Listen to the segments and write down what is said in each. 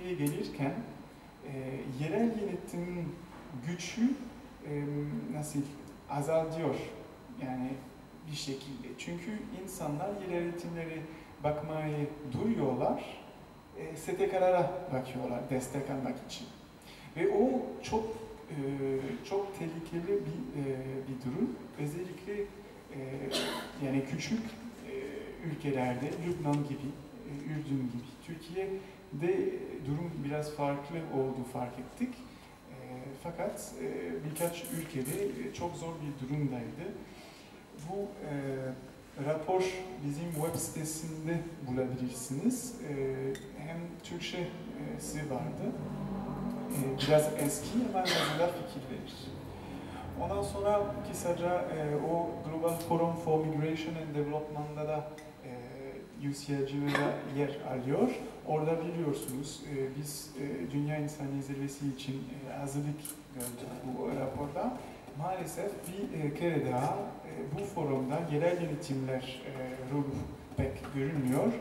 Türkiye'ye gelirken yerel yönetimin gücü nasıl azalıyor yani bir şekilde. Çünkü insanlar yerel yönetimleri bakmayı duyuyorlar, STK'lara bakıyorlar destek almak için. Ve o çok tehlikeli bir durum. Özellikle yani küçük ülkelerde, Lübnan gibi, Ürdün gibi, Türkiye'de durum biraz farklı olduğu fark ettik. Fakat birkaç ülkede çok zor bir durumdaydı. Bu rapor bizim web sitesinde bulabilirsiniz. Hem Türkçesi vardı. Biraz eski ama yazıda fikir verir. Ondan sonra kısaca o Global Forum for Migration and Development'da da UCLG'de yer alıyor. Orada biliyorsunuz biz Dünya İnsani Zirvesi için hazırlık gördük bu raporda. Maalesef bir kere daha bu forumda yerel yönetimler rolü pek görünmüyor.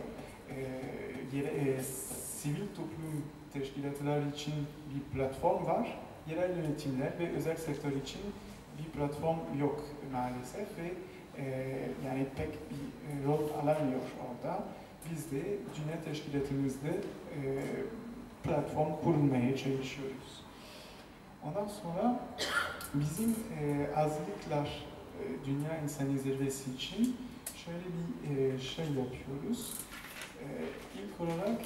Sivil toplum teşkilatları için bir platform var. Yerel yönetimler ve özel sektör için bir platform yok maalesef ve yani pek bir rol alamıyor orada. Biz de Dünya Teşkilatımızda platform kurmaya çalışıyoruz. Ondan sonra bizim hazırlıklar Dünya İnsani Zirvesi için şöyle bir şey yapıyoruz. İlk olarak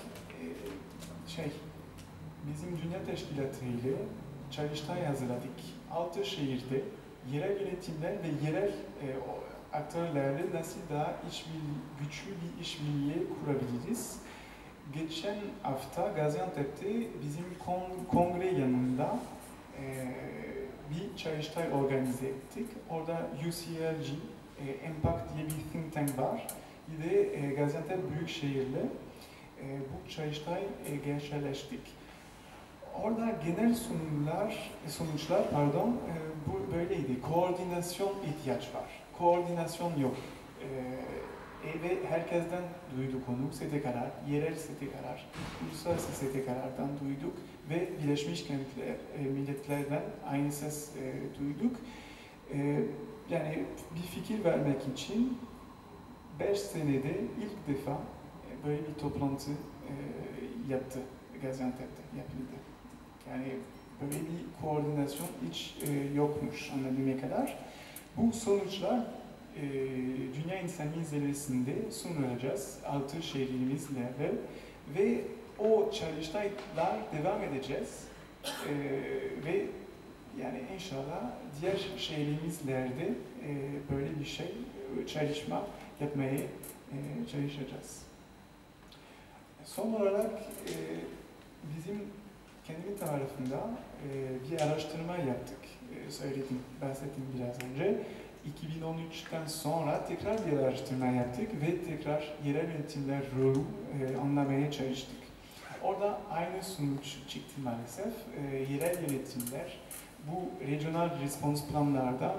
bizim Dünya Teşkilatı ile çalıştay hazırladık. 6 şehirde yerel yönetimler ve yerel aktörlerle nasıl daha güçlü bir işbirliği kurabiliriz. Geçen hafta Gaziantep'te bizim kongre yanında bir çalıştay organize ettik. Orada UCLG, Impact diye bir think tank var. Bir de Gaziantep Büyükşehir'le bu çalıştay gerçekleştik. Orada genel sonuçlar bu böyleydi. Koordinasyon ihtiyaç var. Koordinasyon yok. Ve herkesten duyduk onu. STK'lar, yerel STK'lar, uluslararası STK'lardan duyduk ve Birleşmiş Milletler'den aynı ses duyduk. Yani bir fikir vermek için 5 senede ilk defa böyle bir toplantı yaptı Gaziantep'te, yapıldı. Yani böyle bir koordinasyon hiç yokmuş anladığım kadar. Bu sonuçlar Dünya İnsani Zirvesi'nde sunulacağız 6 şehrimizle ve o çalıştaylar devam edeceğiz ve yani inşallah diğer şehrimizlerde böyle bir çalışma yapmaya çalışacağız. Son olarak bizim kendimin tarafında bir araştırma yaptık. Bahsettim biraz önce. 2013'ten sonra tekrar bir araştırma yaptık ve tekrar yerel yönetimler rolü anlamaya çalıştık. Orada aynı sonuç çıktı maalesef. Yerel yönetimler bu regional response planlarda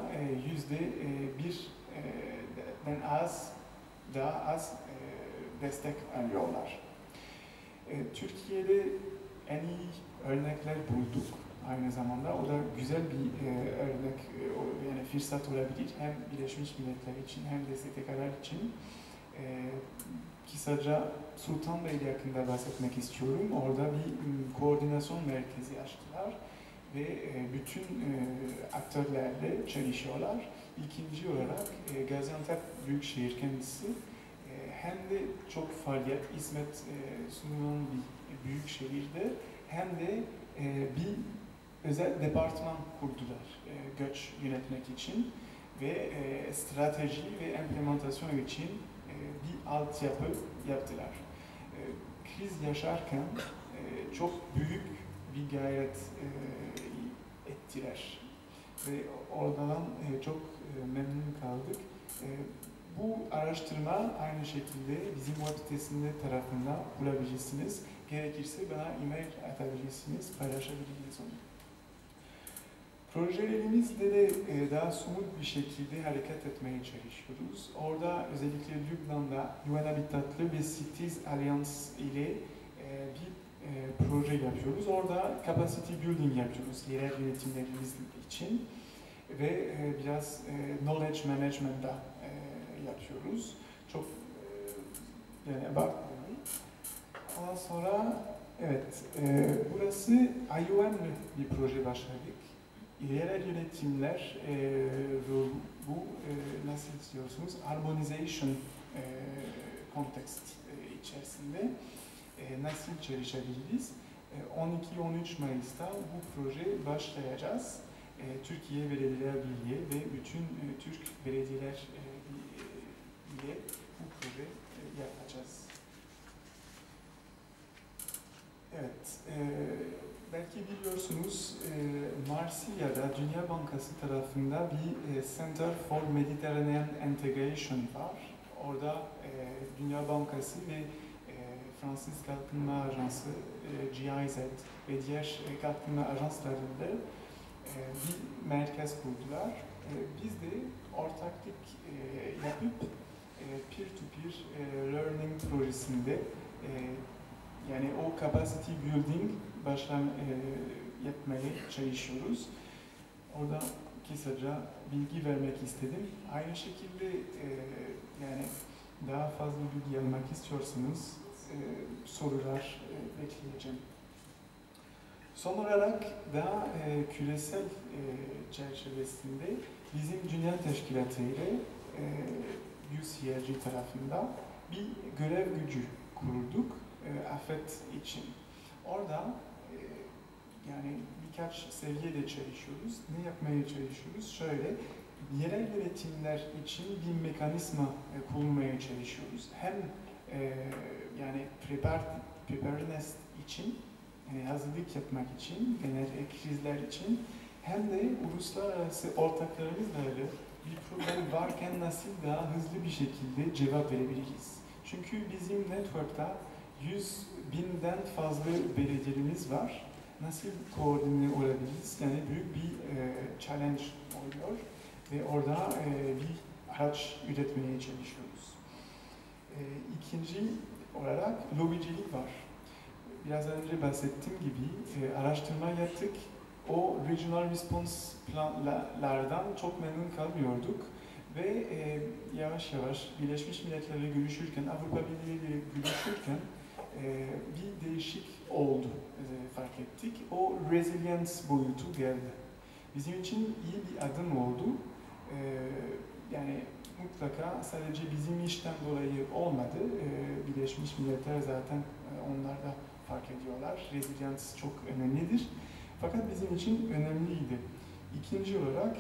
%1'den daha az destek alıyorlar. Türkiye'de en iyi örnekler bulduk aynı zamanda. O da güzel bir örnek, yani fırsat olabilir. Hem Birleşmiş Milletler için hem de STK'lar için. Kısaca Sultanbeyli hakkında bahsetmek istiyorum. Orada bir koordinasyon merkezi açtılar ve bütün aktörlerle çalışıyorlar. İkinci olarak Gaziantep Büyükşehir kendisi hem de çok faaliyet, hizmet sunulan bir büyük şehirde hem de bir özel departman kurdular göç yönetmek için ve strateji ve implementasyon için bir altyapı yaptılar. Kriz yaşarken çok büyük bir gayret ettiler ve oradan çok memnun kaldık. Bu araştırma aynı şekilde bizim web sitesinde tarafından bulabilirsiniz. Gerekirse bana e-mail atabilirsiniz, paylaşabilirsiniz onu. Projelerimizde de daha somut bir şekilde hareket etmeye çalışıyoruz. Orada özellikle Lübnan'da UN Habitatlı ve Cities Alliance ile bir proje proje yapıyoruz. Orada capacity building yapıyoruz yerel yönetimlerimiz için ve biraz knowledge management da yapıyoruz. Çok yani abartmıyorum. Ondan sonra evet, burası IOM'le bir proje başladık. Yerel yönetimler bu nasıl istiyorsunuz? Harmonization kontekst içerisinde nasıl çalışabiliriz? 12-13 Mayıs'ta bu proje başlayacağız. Türkiye Belediyeler Birliği ve bütün Türk belediyeler ile bu proje yapacağız. Evet, belki biliyorsunuz Marsilya'da Dünya Bankası tarafında bir Center for Mediterranean Integration var. Orada Dünya Bankası ve Fransız Kalkınma Ajansı, GIZ ve diğer kalkınma ajanslarında bir merkez kurdular. Biz de ortaklık yapıp peer-to-peer learning projesinde yani o capacity building yapmaya çalışıyoruz. Orada kısaca bilgi vermek istedim. Aynı şekilde yani daha fazla bilgi almak istiyorsanız sorular bekleyeceğim. Son olarak daha küresel çerçevesinde bizim Dünya Teşkilatı ile UCLG tarafında bir görev gücü kurduk afet için. Orada yani birkaç seviyede çalışıyoruz. Ne yapmaya çalışıyoruz? Şöyle, yerel yönetimler için bir mekanizma kurmaya çalışıyoruz. Hem yani preparedness için, yani hazırlık yapmak için, genel krizler için, hem de uluslararası ortaklarımızla bir problem varken nasıl daha hızlı bir şekilde cevap verebiliriz. Çünkü bizim network'ta 100.000'den fazla belediyelerimiz var. Nasıl koordine olabiliriz? Yani büyük bir challenge oluyor ve orada bir araç üretmeye çalışıyoruz. İkinci olarak lobicilik var. Biraz önce bahsettiğim gibi araştırma yaptık. O regional response planlardan çok memnun kalmıyorduk ve yavaş yavaş Birleşmiş Milletler'le görüşürken, Avrupa Birliği ile görüşürken bir değişik oldu fark ettik. O resilience boyutu geldi. Bizim için iyi bir adım oldu. Yani mutlaka sadece bizim işten dolayı olmadı. Birleşmiş Milletler zaten onlar da fark ediyorlar. Resilience çok önemlidir. Fakat bizim için önemliydi. İkinci olarak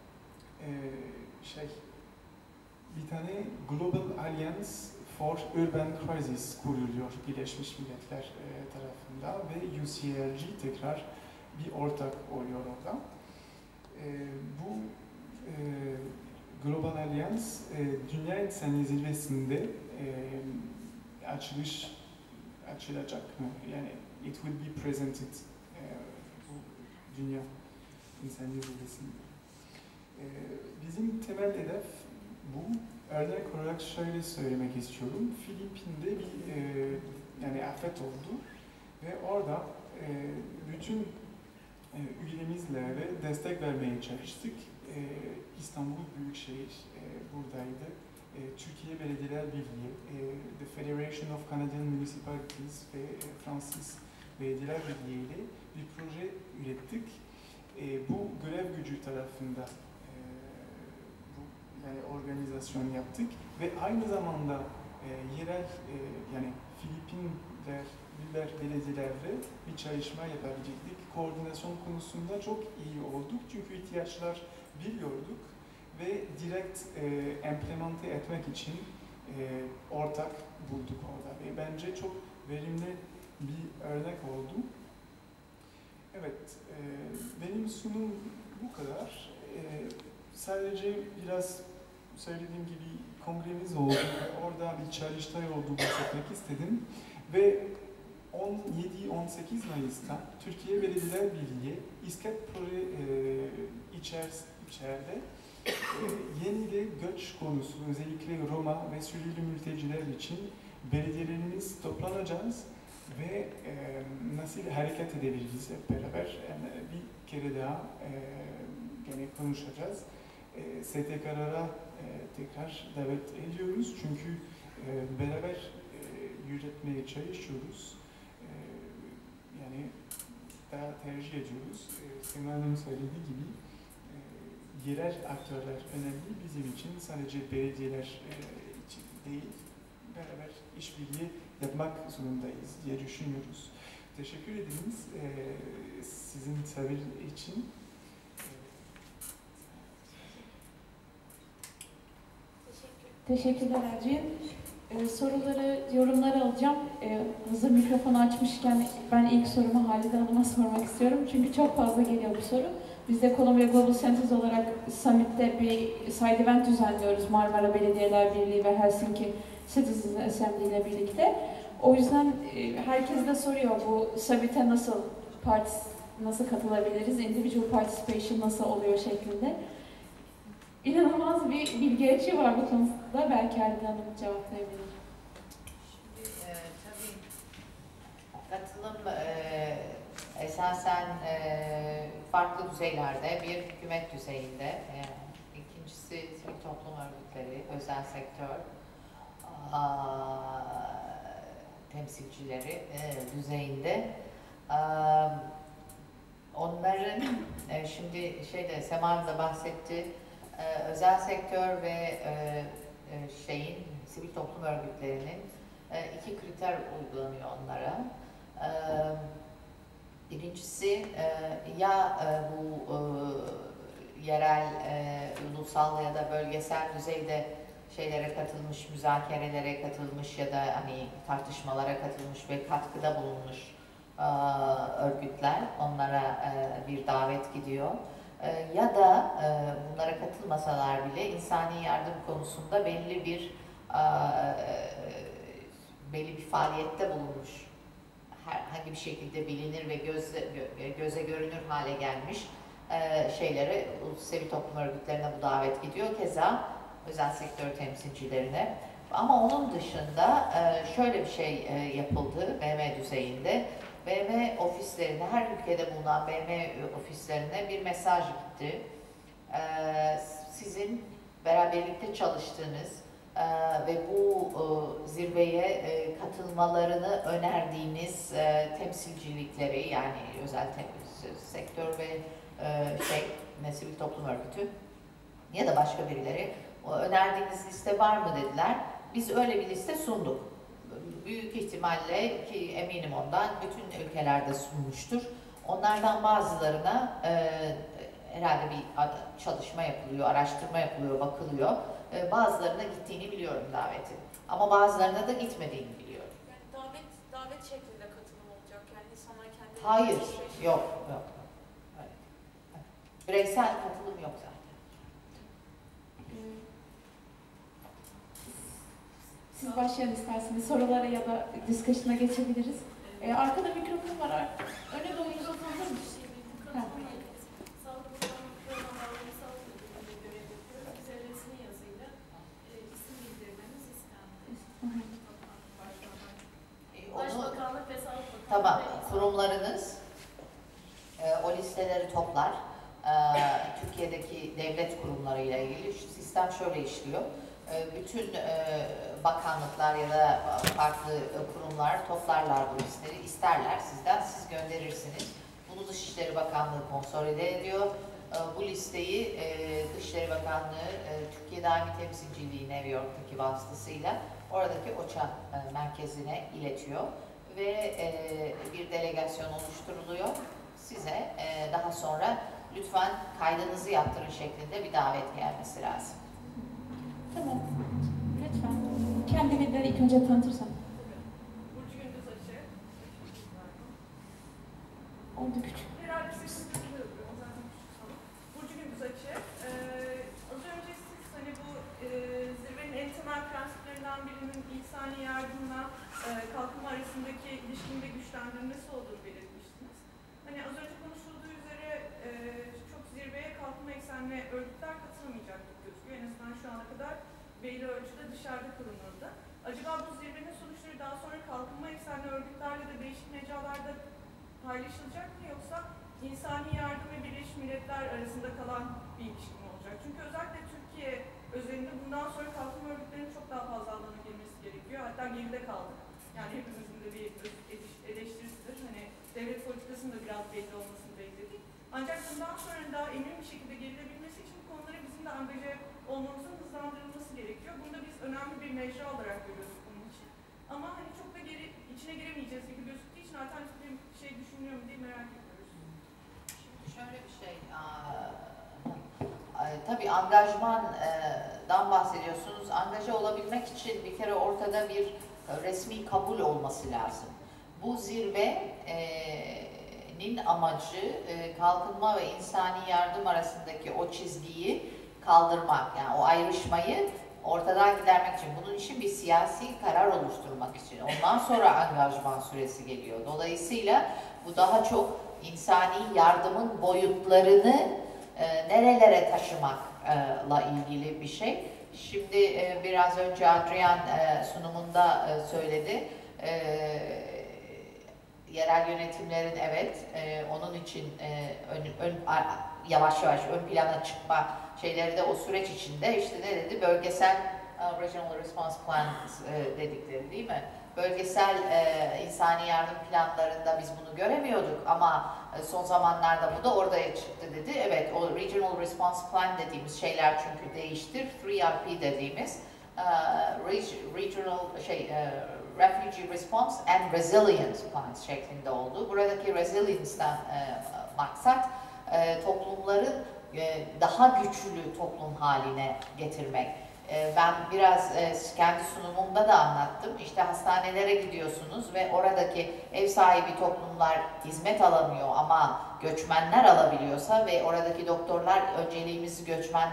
bir tane Global Alliance for Urban Crisis kuruluyor Birleşmiş Milletler tarafında ve UCLG tekrar bir ortak oluyor orada. Bu Global Alliance Dünya İnsanlığı Zirvesi'nde açılacak mı? Yani it will be presented bu Dünya İnsanlığı Zirvesi'nde. Bizim temel hedef bu. Örnek olarak şöyle söylemek istiyorum. Filipin'de bir yani afet oldu ve orada bütün üyelerimizle destek vermeye çalıştık. İstanbul Büyükşehir buradaydı. Türkiye Belediyeler Birliği, The Federation of Canadian Municipalities ve Fransız Belediyeler Birliği ile bir proje ürettik. Bu görev gücü tarafında yani organizasyon yaptık ve aynı zamanda yerel yani Filipinler belediyelerle bir çalışma yapabilecektik. Koordinasyon konusunda çok iyi olduk çünkü ihtiyaçlar biliyorduk ve direkt implemente etmek için ortak bulduk orada ve bence çok verimli bir örnek oldu. Evet, benim sunum bu kadar. Sadece biraz söylediğim gibi kongremiz oldu ve orada bir çalıştay oldu bahsetmek istedim. Ve 17-18 Mayıs'ta Türkiye Belediyeler Birliği İSKEP proje içeride yeni de göç konusu, özellikle Roma ve Suriyeli mülteciler için belediyelerimiz toplanacağız ve nasıl hareket edebiliriz hep beraber. Yani bir kere daha gene konuşacağız. STK'lara tekrar davet ediyoruz çünkü beraber yürütmeye çalışıyoruz. Yani daha tercih ediyoruz. Sema Hanım söylediği gibi yerel aktörler önemli bizim için, sadece belediyeler için değil, beraber işbirliği yapmak zorundayız diye düşünüyoruz. Teşekkür ederiz sizin sabır için. Teşekkürler Adrian. Soruları, yorumları alacağım. Hazır mikrofonu açmışken ben ilk sorumu Halide Hanım'a sormak istiyorum. Çünkü çok fazla geliyor bu soru. Biz de Columbia Global Centers olarak Summit'te bir side event düzenliyoruz. Marmara Belediyeler Birliği ve Helsinki Citizens Assembly ile birlikte. O yüzden herkes de soruyor bu Summit'e nasıl katılabiliriz, individual participation nasıl oluyor şeklinde. İnanılmaz bir bilgi açığı var bu konuda. Belki Halide Hanım cevaplayabilir. Tabii katılım esasen farklı düzeylerde, bir hükümet düzeyinde, ikincisi sivil toplum örgütleri, özel sektör temsilcileri düzeyinde. Onların şimdi Sema da bahsetti, özel sektör ve sivil toplum örgütlerinin iki kriter uygulanıyor onlara. Birincisi ya bu yerel, ulusal ya da bölgesel düzeyde şeylere katılmış, müzakerelere katılmış ya da hani tartışmalara katılmış ve katkıda bulunmuş örgütler, onlara bir davet gidiyor. Ya da bunlara katılmasalar bile insani yardım konusunda belli bir faaliyette bulunmuş, herhangi bir şekilde bilinir ve göze görünür hale gelmiş şeylere, sivil toplum örgütlerine bu davet gidiyor. Keza özel sektör temsilcilerine. Ama onun dışında şöyle bir şey yapıldı BM düzeyinde. BM ofislerine, her ülkede bulunan BM ofislerine bir mesaj gitti. Sizin beraberlikte çalıştığınız ve bu zirveye katılmalarını önerdiğiniz temsilcilikleri, yani özel sektör ve sivil toplum örgütü ya da başka birileri, önerdiğiniz liste var mı dediler. Biz öyle bir liste sunduk. Büyük ihtimalle, ki eminim ondan, bütün ülkelerde sunmuştur. Onlardan bazılarına herhalde bir çalışma yapılıyor, araştırma yapılıyor, bakılıyor. Bazılarına gittiğini biliyorum davetin. Ama bazılarına da gitmediğini biliyorum. Yani davet şeklinde katılım olacak. Yani insanlar kendi... Hayır, yok. Evet. Bireysel katılım yok zaten. Siz başlayın isterseniz. Sorulara ya da discussion'a geçebiliriz. Arkada mikrofon var. Öne doğru uzatılır mı? Başbakanlık ve Sağlık Bakanlığı. Tamam, kurumlarınız o listeleri toplar. Türkiye'deki devlet kurumlarıyla ilgili sistem şöyle işliyor. Bütün bakanlıklar ya da farklı kurumlar toplarlar bu listeleri, isterler sizden, siz gönderirsiniz. Bunu Dışişleri Bakanlığı konsolide ediyor. Bu listeyi Dışişleri Bakanlığı Türkiye Daimi Temsilciliği New York'taki vasıtasıyla oradaki OÇA merkezine iletiyor ve bir delegasyon oluşturuluyor. Size daha sonra lütfen kaydınızı yaptırın şeklinde bir davet gelmesi lazım. Tamam. Lütfen. Kendini de ilk önce tanıtırsan. Burcu Gündüz Açı. Oldu küçük. Herhalde siz biliyorum. O zaten küçük sanırım. Burcu Gündüz Açı. Az önce siz hani bu zirvenin en temel prensiplerinden birinin insani yardımla kalkınma arasındaki ilişkinin de güçlendirilmesi olduğunu belirtmiştiniz. Hani az önce konuşulduğu üzere çok zirveye kalkınma eksenli örgütler katılmayacak gibi gözüküyor. En azından şu ana kadar belli ölçüde dışarıda kılınıldı. Acaba bu zirvenin sonuçları daha sonra kalkınma eksenli örgütlerle de paylaşılacak mı yoksa insani yardım ve Birleşmiş Milletler arasında kalan bir ilişki mi olacak? Çünkü özellikle Türkiye özelinde bundan sonra kalkınma örgütlerinin çok daha fazla alana girmesi gerekiyor. Hatta geride kaldık. Yani hepimizin de bir eleştirisidir. Hani devlet politikasının da biraz belli olmasını bekledik. Ancak bundan sonra daha emin bir şekilde gerilebilmesi için bu konulara bizim de angaje olmamızın hızlandırılması gerekiyor. Bunu da biz önemli bir mecra olarak görüyoruz bunun için. Ama hani çok da içine giremeyeceğiz gibi gözüktüğü için alternatif bir şey düşünüyor mu diye merak ediyoruz. Şimdi şöyle bir şey, tabii angajmandan bahsediyorsunuz. Angaja olabilmek için bir kere ortada bir resmi kabul olması lazım. Bu zirvenin amacı kalkınma ve insani yardım arasındaki o çizgiyi kaldırmak, yani o ayrışmayı ortadan gidermek için, bunun için bir siyasi karar oluşturmak için. Ondan sonra angajman süresi geliyor. Dolayısıyla bu daha çok insani yardımın boyutlarını nerelere taşımakla ilgili bir şey. Şimdi biraz önce Adrian sunumunda söyledi. Yerel yönetimlerin onun için yavaş yavaş ön plana çıkma şeyleri de o süreç içinde işte ne dedi? Bölgesel Regional Response Plans dedikleri değil mi? Bölgesel insani yardım planlarında biz bunu göremiyorduk ama son zamanlarda bu da ortaya çıktı dedi. Evet, o Regional Response Plan dediğimiz şeyler çünkü değiştir. 3RP dediğimiz Regional Refugee Response and Resilience Plans şeklinde oldu. Buradaki resilience'den maksat toplumların daha güçlü toplum haline getirmek. Ben biraz kendi sunumumda da anlattım. İşte hastanelere gidiyorsunuz ve oradaki ev sahibi toplumlar hizmet alamıyor ama göçmenler alabiliyorsa ve oradaki doktorlar önceliğimizi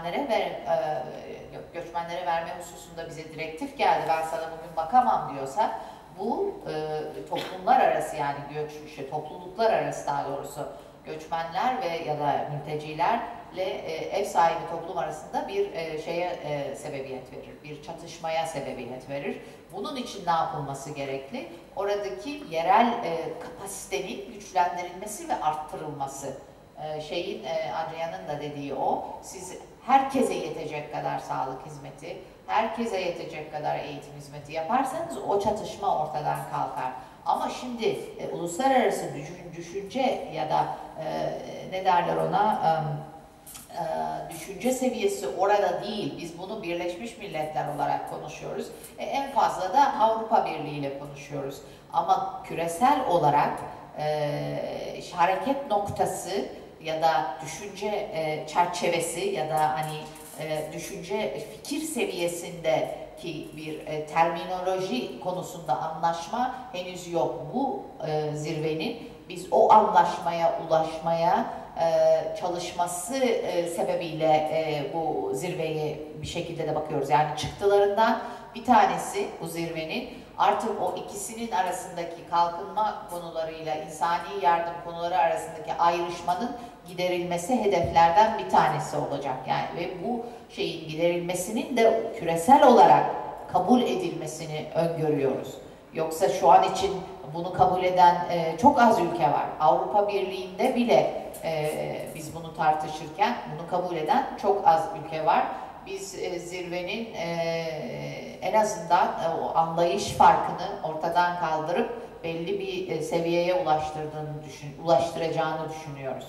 göçmenlere verme hususunda bize direktif geldi. Ben sana bugün bakamam diyorsa bu toplumlar arası yani topluluklar arası daha doğrusu göçmenler ve ya da mültecilerle ev sahibi toplum arasında bir sebebiyet verir, bir çatışmaya sebebiyet verir. Bunun için ne yapılması gerekli? Oradaki yerel kapasitenin güçlendirilmesi ve arttırılması. Adrian'ın da dediği o, siz herkese yetecek kadar sağlık hizmeti, herkese yetecek kadar eğitim hizmeti yaparsanız o çatışma ortadan kalkar. Ama şimdi uluslararası düşünce ya da ne derler ona düşünce seviyesi orada değil. Biz bunu Birleşmiş Milletler olarak konuşuyoruz. En fazla da Avrupa Birliği ile konuşuyoruz. Ama küresel olarak hareket noktası ya da düşünce çerçevesi ya da hani düşünce fikir seviyesindeki bir terminoloji konusunda anlaşma henüz yok. Bu zirvenin biz o anlaşmaya ulaşmaya çalışması sebebiyle bu zirveye bir şekilde de bakıyoruz. Yani çıktılarından bir tanesi bu zirvenin artık o ikisinin arasındaki kalkınma konularıyla insani yardım konuları arasındaki ayrışmanın giderilmesi hedeflerden bir tanesi olacak. Yani ve bu şeyin giderilmesinin de küresel olarak kabul edilmesini öngörüyoruz. Yoksa şu an için bunu kabul eden çok az ülke var. Avrupa Birliği'nde bile biz bunu tartışırken bunu kabul eden çok az ülke var. Biz zirvenin en azından o anlayış farkını ortadan kaldırıp belli bir seviyeye ulaştıracağını düşünüyoruz.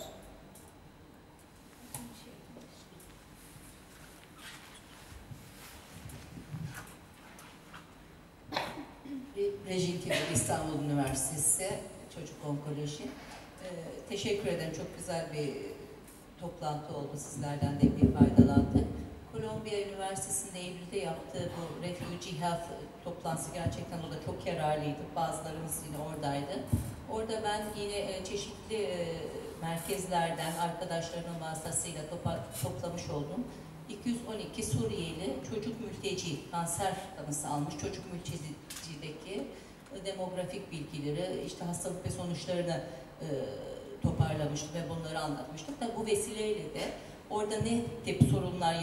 Rejim İstanbul Üniversitesi Çocuk Onkoloji. Teşekkür ederim. Çok güzel bir toplantı oldu. Sizlerden de bir faydalandık. Kolombiya Üniversitesi'nde Eylül'de yaptığı bu Refugee Health toplantısı gerçekten o da çok yararlıydı. Bazılarımız yine oradaydı. Orada ben yine çeşitli merkezlerden arkadaşlarımın vasıtasıyla toplamış oldum. 212 Suriyeli çocuk mülteci kanser tanısı almış çocuk mültecideki demografik bilgileri, işte hastalık ve sonuçlarını toparlamıştım ve bunları anlatmıştım. Tabii bu vesileyle de orada ne tip sorunlar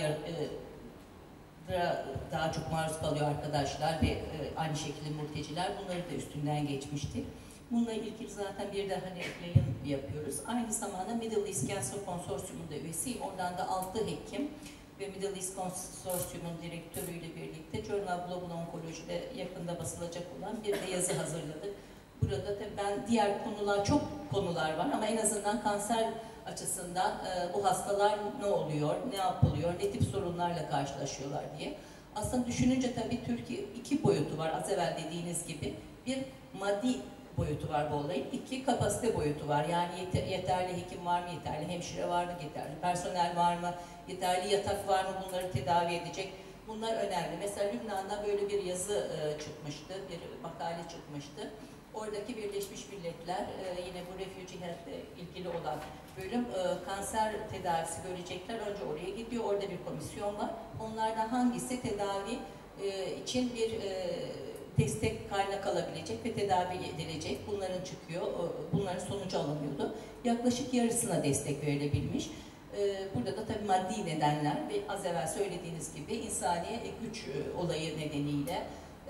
daha çok maruz kalıyor arkadaşlar ve aynı şekilde mülteciler bunları da üstünden geçmiştik. Bununla ilgili zaten bir de hani yayın yapıyoruz. Aynı zamanda Middle East Cancer Konsorsiyumu'nda üyesiyim. Oradan da 6 hekim ve Middle East Konsorsiyumun direktörüyle birlikte Journal Global Oncology'de yakında basılacak olan bir de yazı hazırladık. Burada tabii ben diğer konular, çok konular var ama en azından kanser açısından bu hastalar ne oluyor, ne yapılıyor, ne tip sorunlarla karşılaşıyorlar diye. Aslında düşününce tabii Türkiye 2 boyutu var az evvel dediğiniz gibi. Bir maddi boyutu var bu olayın. 2 kapasite boyutu var. Yani yeterli hekim var mı, yeterli hemşire var mı, yeterli personel var mı, yeterli yatak var mı, bunları tedavi edecek. Bunlar önemli. Mesela Lübnan'da böyle bir yazı çıkmıştı, bir makale çıkmıştı. Oradaki Birleşmiş Milletler, yine bu Refugee Health'le ilgili olan bölüm, kanser tedavisi görecekler. Önce oraya gidiyor, orada bir komisyon var. Onlardan hangisi tedavi için bir destek kaynak alabilecek ve tedavi edilecek, bunların çıkıyor, bunların sonucu alınıyordu. Yaklaşık yarısına destek verilebilmiş. Burada da tabii maddi nedenler ve az evvel söylediğiniz gibi insani güç olayı nedeniyle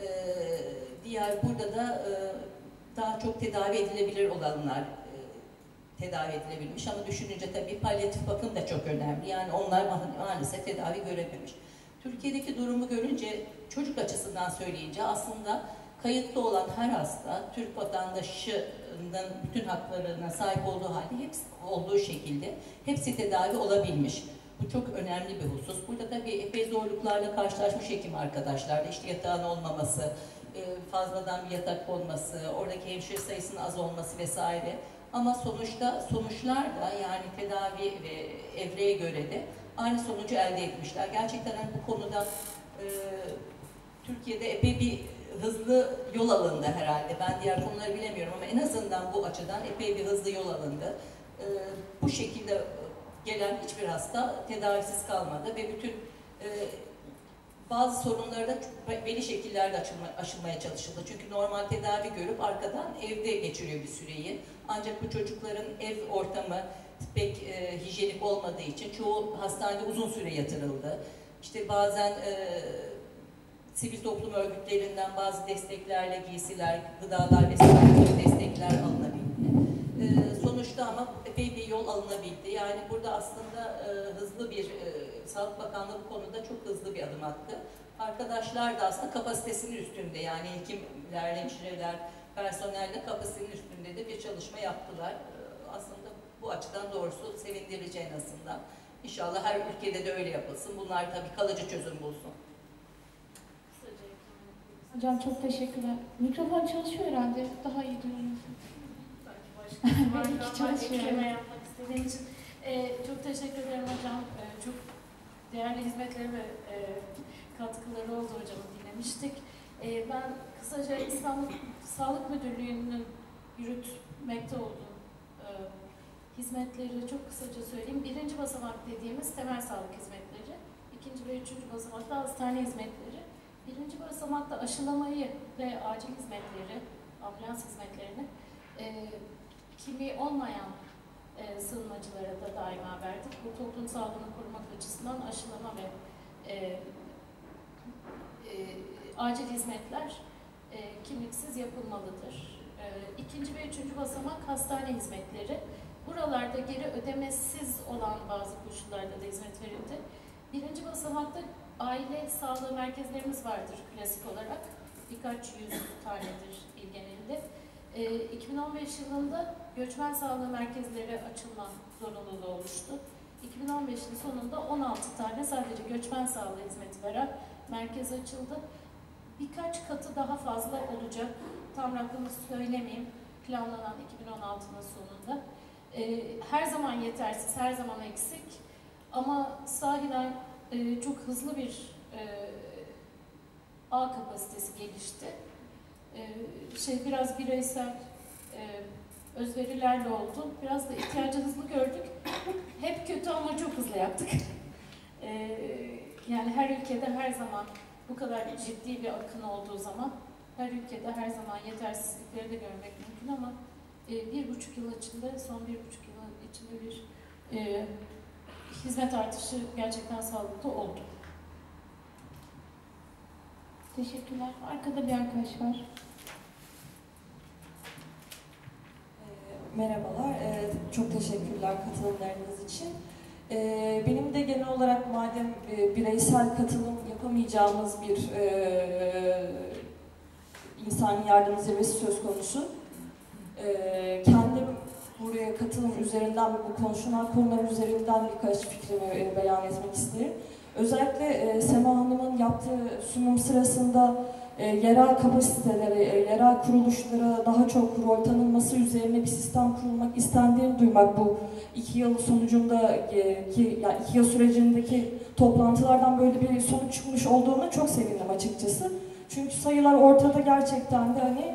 diğer burada da daha çok tedavi edilebilir olanlar tedavi edilebilmiş ama düşününce tabii palyatif bakım da çok önemli. Yani onlar maalesef tedavi görememiş. Türkiye'deki durumu görünce, çocuk açısından söyleyince aslında kayıtlı olan her hasta, Türk vatandaşının bütün haklarına sahip olduğu halde hepsi olduğu şekilde hepsi tedavi olabilmiş. Bu çok önemli bir husus. Burada tabii epey zorluklarla karşılaşmış hekim arkadaşlar, işte yatağın olmaması, fazladan bir yatak konması, oradaki hemşire sayısının az olması vesaire. Ama sonuçlar da yani tedavi ve evreye göre de aynı sonucu elde etmişler. Gerçekten bu konuda Türkiye'de epey bir hızlı yol alındı herhalde. Ben diğer konuları bilemiyorum ama en azından bu açıdan epey bir hızlı yol alındı. Bu şekilde gelen hiçbir hasta tedavisiz kalmadı ve bütün bazı sorunları da belli şekillerde aşılmaya çalışıldı. Çünkü normal tedavi görüp arkadan evde geçiriyor bir süreyi. Ancak bu çocukların ev ortamı pek hijyenik olmadığı için çoğu hastanede uzun süre yatırıldı. İşte bazen sivil toplum örgütlerinden bazı desteklerle giysiler, gıdalar vesaire destekler alınabildi. Sonuçta ama epey bir yol alınabildi. Yani burada aslında hızlı bir, Sağlık Bakanlığı bu konuda çok hızlı bir adım attı. Arkadaşlar da aslında kapasitesinin üstünde, yani hekimler, hemşireler, personel de kapasitenin üstünde de bir çalışma yaptılar. Aslında bu açıdan doğrusu sevindirici en azından. İnşallah her ülkede de öyle yapılsın. Bunlar tabii kalıcı çözüm bulsun. Hocam çok teşekkürler. Mikrofon çalışıyor herhalde. Daha iyi duyuyorsunuz. Belki çalışıyor. Ekleme yapmak istediğim için çok teşekkür ederim hocam. Çok değerli hizmetleri ve katkıları oldu, hocamı dinlemiştik. Ben kısaca İstanbul Sağlık Müdürlüğü'nün yürütmekte olduğu hizmetleri çok kısaca söyleyeyim. Birinci basamak dediğimiz temel sağlık hizmetleri, ikinci ve üçüncü basamakta hastane hizmetleri, birinci basamakta aşılamayı ve acil hizmetleri, ambulans hizmetlerini kimliği olmayan sığınmacılara da daima verdik. Bu toplum sağlığını korumak açısından aşılama ve acil hizmetler kimliksiz yapılmalıdır. İkinci ve üçüncü basamak hastane hizmetleri. Buralarda geri ödemesiz olan bazı koşullarda da hizmet verildi. Birinci basamakta aile sağlığı merkezlerimiz vardır klasik olarak. Birkaç yüz tanedir il genelinde. 2015 yılında göçmen sağlığı merkezleri açılma zorunluluğu oluştu. 2015'in sonunda 16 tane sadece göçmen sağlığı hizmeti veren merkez açıldı. Birkaç katı daha fazla olacak. Tam rakamı söylemeyeyim. Planlanan 2016'nın sonunda. Her zaman yetersiz, her zaman eksik. Ama sahiden çok hızlı bir ağ kapasitesi gelişti. Biraz bireysel özverilerle oldu. Biraz da ihtiyacı hızlı gördük. Hep kötü ama çok hızlı yaptık. Yani her ülkede her zaman bu kadar ciddi bir akın olduğu zaman her ülkede her zaman yetersizlikleri de görmek mümkün ama 1,5 yıl içinde, son 1,5 yıl içinde bir hizmet artışı gerçekten sağlıklı oldu. Teşekkürler. Arkada bir arkadaş var. Merhabalar, çok teşekkürler katılımlarınız için. Benim de genel olarak madem bireysel katılım yapamayacağımız bir insani yardım zirvesi söz konusu, kendim buraya katılım üzerinden ve bu konuşulan konular üzerinden birkaç fikrimi beyan etmek isterim. Özellikle Sema Hanım'ın yaptığı sunum sırasında yerel kapasitelere, yerel kuruluşlara daha çok rol tanınması üzerine bir sistem kurulmak istendiğini duymak, bu 2 yıl sonucunda yani 2 yıl sürecindeki toplantılardan böyle bir sonuç çıkmış olduğuna çok sevindim açıkçası. Çünkü sayılar ortada, gerçekten de hani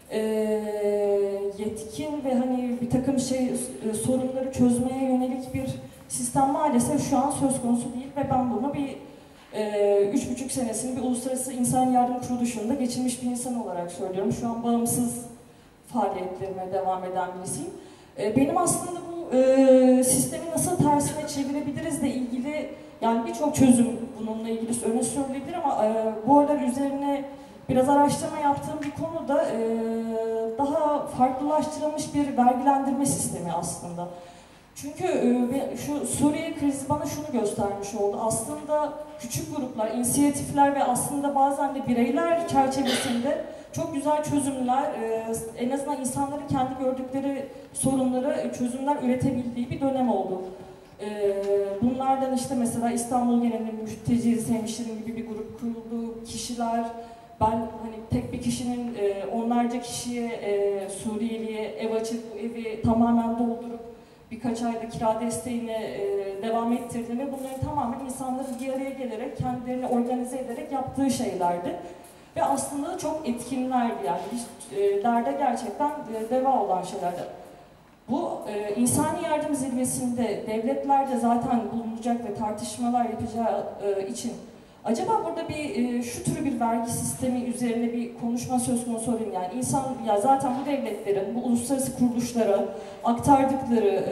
yetkin ve hani bir takım sorunları çözmeye yönelik bir sistem maalesef şu an söz konusu değil ve ben bunu bir 3,5 senesini bir uluslararası insan yardım kuruluşunda geçirmiş bir insan olarak söylüyorum. Şu an bağımsız faaliyetlerime devam eden birisiyim. Benim aslında bu sistemi nasıl tersine çevirebiliriz de ilgili, yani birçok çözüm bununla ilgili öne sürülebilir ama bu aralar üzerine biraz araştırma yaptığım bir konu da daha farklılaştırılmış bir vergilendirme sistemi aslında. Çünkü şu Suriye krizi bana şunu göstermiş oldu. Aslında küçük gruplar, inisiyatifler ve aslında bazen de bireyler çerçevesinde çok güzel çözümler, en azından insanların kendi gördükleri sorunlara çözümler üretebildiği bir dönem oldu. Bunlardan işte mesela İstanbul genelinde Mülteci Hemşirim gibi bir grup kuruldu, kişiler, ben hani tek bir kişinin onlarca kişiye, Suriyeli'ye ev açıp bu evi tamamen doldurup birkaç ayda kira desteğine devam ettirdim ve bunların tamamen insanların bir araya gelerek, kendilerini organize ederek yaptığı şeylerdi. Ve aslında çok etkinlerdi, yani derde gerçekten deva olan şeylerdi. Bu insani yardım zirvesinde devletler de zaten bulunacak ve tartışmalar yapacağı için acaba burada bir şu tür bir vergi sistemi üzerine bir konuşma söz konusu olayım. Yani ya zaten bu devletlerin, bu uluslararası kuruluşlara aktardıkları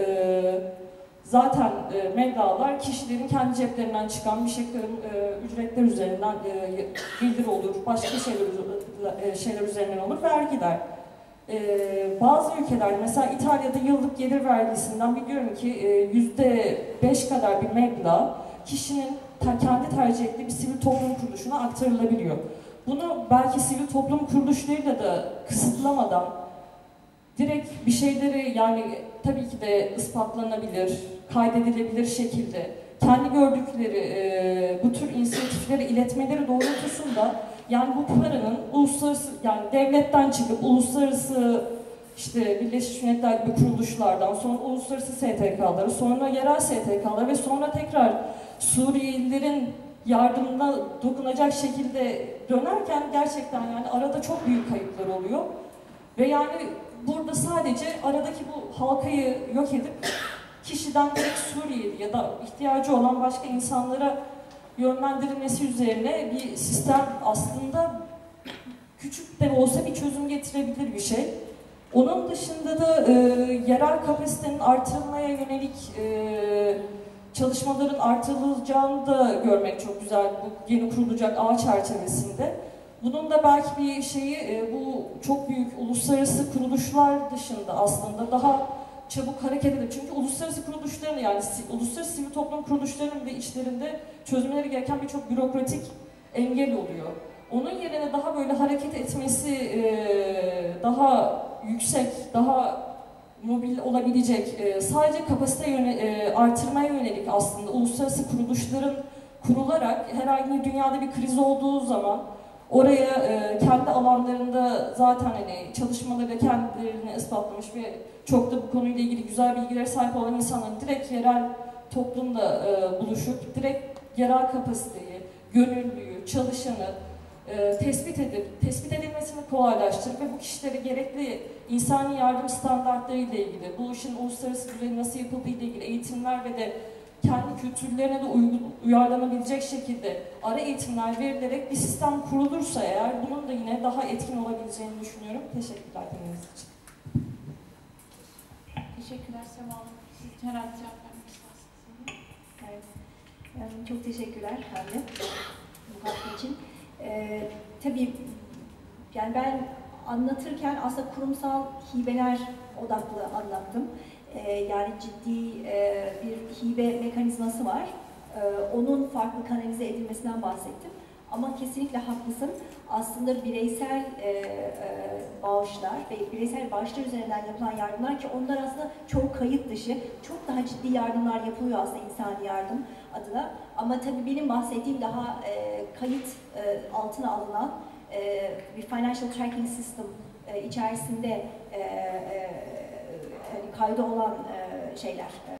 zaten meblağlar kişilerin kendi ceplerinden çıkan bir ücretler üzerinden gelir olur, başka şeyler üzerinden olur, vergiler. Bazı ülkelerde, mesela İtalya'da yıllık gelir vergisinden biliyorum ki %5 kadar bir meblağ kişinin kendi tercih ettiği bir sivil toplum kuruluşuna aktarılabiliyor. Bunu belki sivil toplum kuruluşlarıyla da kısıtlamadan direkt bir şeyleri, yani tabii ki de ispatlanabilir, kaydedilebilir şekilde kendi gördükleri bu tür inisiyatifleri iletmeleri doğrultusunda, yani bu paranın uluslararası, yani devletten çıkıp uluslararası işte Birleşmiş Milletler gibi kuruluşlardan, sonra uluslararası STK'ları, sonra yerel STK'ları ve sonra tekrar Suriyelilerin yardımına dokunacak şekilde dönerken gerçekten yani arada çok büyük kayıplar oluyor. Ve yani burada sadece aradaki bu halkayı yok edip kişiden direkt Suriyeli ya da ihtiyacı olan başka insanlara yönlendirilmesi üzerine bir sistem aslında küçük de olsa bir çözüm getirebilir bir şey. Onun dışında da yerel kapasitenin artırılmaya yönelik çalışmaların artırılacağını da görmek çok güzel bu yeni kurulacak ağ çerçevesinde. Bunun da belki bir şeyi bu çok büyük uluslararası kuruluşlar dışında aslında daha çabuk hareket edilir. Çünkü uluslararası kuruluşların, yani uluslararası sivil toplum kuruluşlarının ve içlerinde çözümleri gereken birçok bürokratik engel oluyor. Onun yerine daha böyle hareket etmesi daha yüksek, daha mobil olabilecek, sadece kapasite artırmaya yönelik aslında uluslararası kuruluşların kurularak herhangi bir dünyada bir kriz olduğu zaman oraya kendi alanlarında zaten hani çalışmaları kendilerini ispatlamış ve çok da bu konuyla ilgili güzel bilgilere sahip olan insanların direkt yerel toplumda buluşup direkt yerel kapasiteyi, gönüllüyü, çalışanı tespit edilmesini kolaylaştırıp ve bu kişilere gerekli insani yardım standartları ile ilgili, bu işin uluslararası düzeyde nasıl yapıldığı ile ilgili eğitimler ve de kendi kültürlerine de uyarlanabilecek şekilde ara eğitimler verilerek bir sistem kurulursa eğer, bunun da yine daha etkin olabileceğini düşünüyorum. Teşekkürler dinlediğiniz için. Teşekkürler Sema Hanım. Siz herhalde cevap vermek istersiniz. Evet. Çok teşekkürler Hande bu hafta için. Tabii yani ben anlatırken aslında kurumsal hibeler odaklı anlattım. Yani ciddi bir hibe mekanizması var. Onun farklı kanalize edilmesinden bahsettim. Ama kesinlikle haklısın. Aslında bireysel bağışlar ve bireysel bağışlar üzerinden yapılan yardımlar ki onlar aslında çok kayıt dışı, çok daha ciddi yardımlar yapılıyor aslında insani yardım adına. Ama tabii benim bahsettiğim daha kayıt altına alınan bir financial tracking system içerisinde kaydı olan şeyler,